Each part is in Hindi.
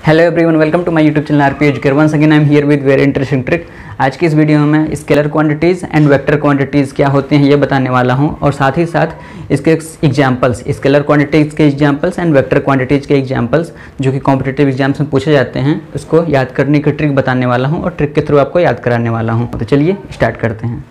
Hello everyone, welcome to my YouTube channel RP Educare. Once again I am here with very interesting trick. आज की इस वीडियो में मैं scalar quantities and vector quantities क्या होते हैं ये बताने वाला हूं, और साथ ही साथ इसके एग्जांपल्स, स्केलर क्वांटिटीज़ के एग्जांपल्स एंड वेक्टर क्वांटिटीज़ के एग्जांपल्स जो कि कॉम्पिटिटिव एग्जाम्स में पूछे जाते हैं, उसको याद करने की ट्रिक बताने वाला हूँ और ट्रिक के थ्रू आपको याद कराने वाला हूँ। तो चलिए स्टार्ट करते हैं।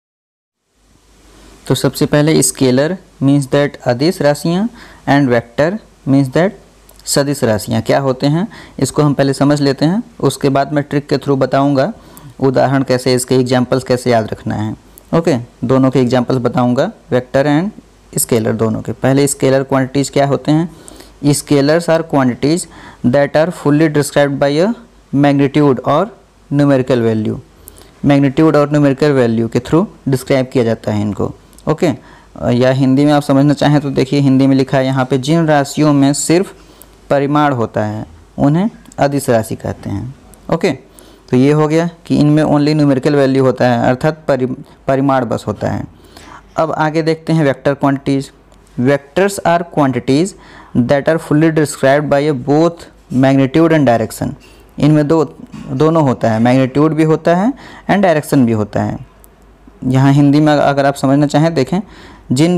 तो सबसे पहले स्केलर मीन्स दैट अदिश राशियाँ एंड वेक्टर मीन्स दैट सदिश राशियाँ क्या होते हैं, इसको हम पहले समझ लेते हैं। उसके बाद मैं ट्रिक के थ्रू बताऊंगा उदाहरण कैसे, इसके एग्जांपल्स कैसे याद रखना है। ओके, दोनों के एग्जांपल्स बताऊंगा, वेक्टर एंड स्केलर दोनों के। पहले स्केलर क्वांटिटीज़ क्या होते हैं। Scalars are quantities that are fully described by a magnitude और न्यूमेरिकल वैल्यू। मैग्नीट्यूड और न्यूमेरिकल वैल्यू के थ्रू डिस्क्राइब किया जाता है इनको। ओके, या हिंदी में आप समझना चाहें तो देखिए, हिंदी में लिखा है यहाँ पे, जिन राशियों में सिर्फ परिमाण होता है उन्हें अदिश राशि कहते हैं। ओके, तो ये हो गया कि इनमें ओनली न्यूमेरिकल वैल्यू होता है, अर्थात परिमाण बस होता है। अब आगे देखते हैं vector quantities. Vectors are quantities that are fully described by both magnitude and direction. इनमें दोनों होता है, मैग्नीट्यूड भी होता है एंड डायरेक्शन भी होता है। यहाँ हिंदी में अगर आप समझना चाहें, देखें, जिन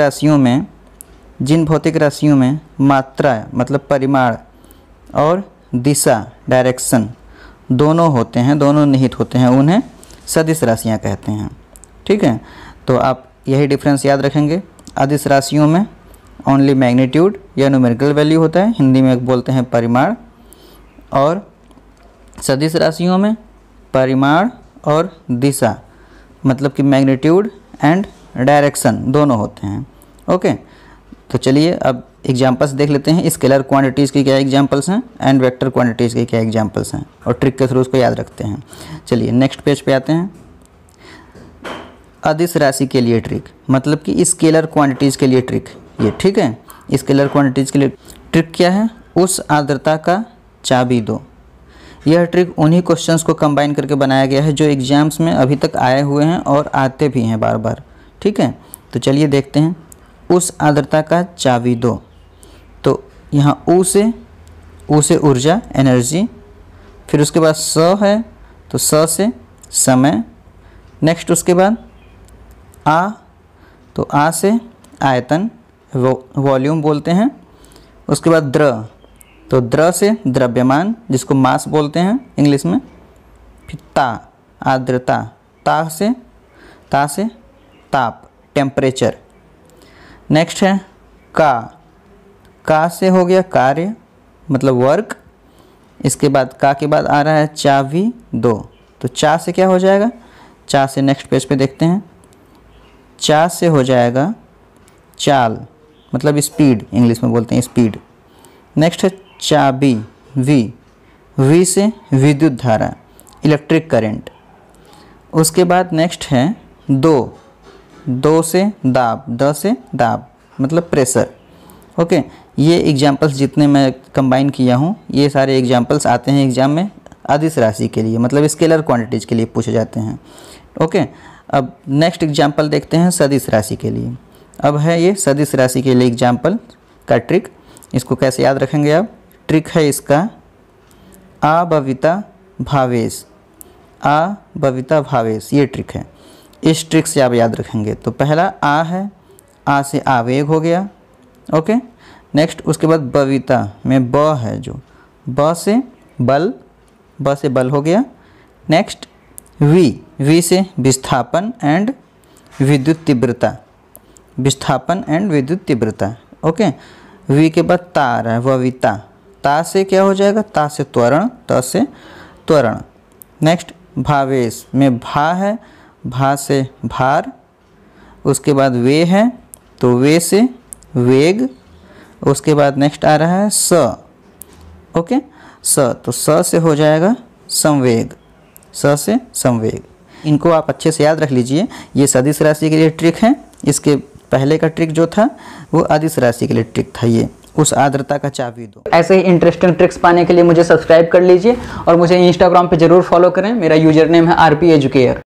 भौतिक राशियों में मात्रा मतलब परिमाण और दिशा डायरेक्शन दोनों होते हैं, दोनों निहित होते हैं, उन्हें सदिश राशियाँ कहते हैं। ठीक है, तो आप यही डिफरेंस याद रखेंगे। अदिश राशियों में ओनली मैग्नीट्यूड या न्यूमेरिकल वैल्यू होता है, हिंदी में बोलते हैं परिमाण, और सदिश राशियों में परिमाण और दिशा मतलब कि मैग्नीट्यूड एंड डायरेक्शन दोनों होते हैं। ओके, तो चलिए अब एग्जांपल्स देख लेते हैं। स्केलर क्वांटिटीज़ के क्या एग्जांपल्स हैं एंड वेक्टर क्वांटिटीज़ के क्या एग्जांपल्स हैं, और ट्रिक के थ्रू उसको याद रखते हैं। चलिए नेक्स्ट पेज पे आते हैं। अदिश राशि के लिए ट्रिक, मतलब कि स्केलर क्वांटिटीज़ के लिए ट्रिक ये। ठीक है, स्केलर क्वांटिटीज़ के लिए ट्रिक क्या है। उस आर्द्रता का चाबी दो। यह ट्रिक उन्हीं क्वेश्चंस को कंबाइन करके बनाया गया है जो एग्जाम्स में अभी तक आए हुए हैं और आते भी हैं बार बार। ठीक है, तो चलिए देखते हैं। उस आर्द्रता का चाबी दो, तो यहाँ ऊ से ऊर्जा एनर्जी, फिर उसके बाद स है तो स से समय। नेक्स्ट उसके बाद आ, तो आ से आयतन वॉल्यूम बोलते हैं। उसके बाद द्र, तो द्र से द्रव्यमान जिसको मास बोलते हैं इंग्लिश में। फिर ता, आर्द्रता, ता से ताप टेम्परेचर। नेक्स्ट है का से हो गया कार्य मतलब वर्क। इसके बाद का के बाद आ रहा है चाबी दो, तो चा से क्या हो जाएगा, चा से नेक्स्ट पेज पे देखते हैं। चा से हो जाएगा चाल मतलब स्पीड, इंग्लिश में बोलते हैं स्पीड। नेक्स्ट है चाबी वी से विद्युत धारा इलेक्ट्रिक करंट। उसके बाद नेक्स्ट है दो से दाब, द से दाब मतलब प्रेशर। ओके, ये एग्जांपल्स जितने मैं कंबाइन किया हूँ, ये सारे एग्जांपल्स आते हैं एग्जाम में अदिश राशि के लिए, मतलब स्केलर क्वांटिटीज़ के लिए पूछे जाते हैं। ओके, अब नेक्स्ट एग्जांपल देखते हैं सदिश राशि के लिए। अब है ये सदिश राशि के लिए एग्जांपल का ट्रिक। इसको कैसे याद रखेंगे आप। ट्रिक है इसका अभविता भावेश, ये ट्रिक है। इस ट्रिक से आप याद रखेंगे। तो पहला आ है, आ से आवेग हो गया। ओके, नेक्स्ट उसके बाद बविता में ब है, जो ब से बल हो गया। नेक्स्ट वी से विस्थापन एंड विद्युत तीव्रता। ओके, वी के बाद ता आ रहा है, वविता, ता से क्या हो जाएगा, ता से त्वरण। नेक्स्ट भावेश में भा है, भा से भार। उसके बाद वे है, तो वे से वेग। उसके बाद नेक्स्ट आ रहा है स। ओके, तो स से हो जाएगा संवेग, स से संवेग। इनको आप अच्छे से याद रख लीजिए। ये सदिश राशि के लिए ट्रिक है। इसके पहले का ट्रिक जो था वो अदिश राशि के लिए ट्रिक था। ये उस आर्द्रता का चाबी दो। ऐसे ही इंटरेस्टिंग ट्रिक्स पाने के लिए मुझे सब्सक्राइब कर लीजिए और मुझे इंस्टाग्राम पे जरूर फॉलो करें। मेरा यूजर नेम है आरपी एजुकेयर।